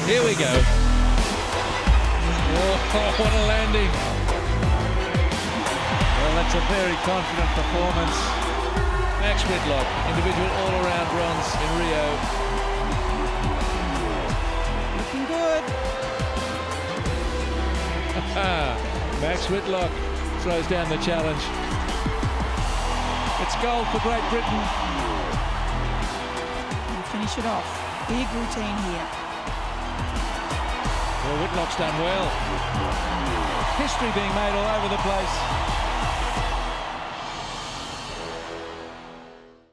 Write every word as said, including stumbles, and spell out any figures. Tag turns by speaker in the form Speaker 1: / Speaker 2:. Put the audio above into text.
Speaker 1: Here we go. Oh, what a landing. Well, that's a very confident performance. Max Whitlock, individual all-around bronze in Rio.
Speaker 2: Looking good.
Speaker 1: Max Whitlock throws down the challenge. It's gold for Great Britain.
Speaker 2: And finish it off. Big routine here.
Speaker 1: Well, Whitlock's done well. History being made all over the place.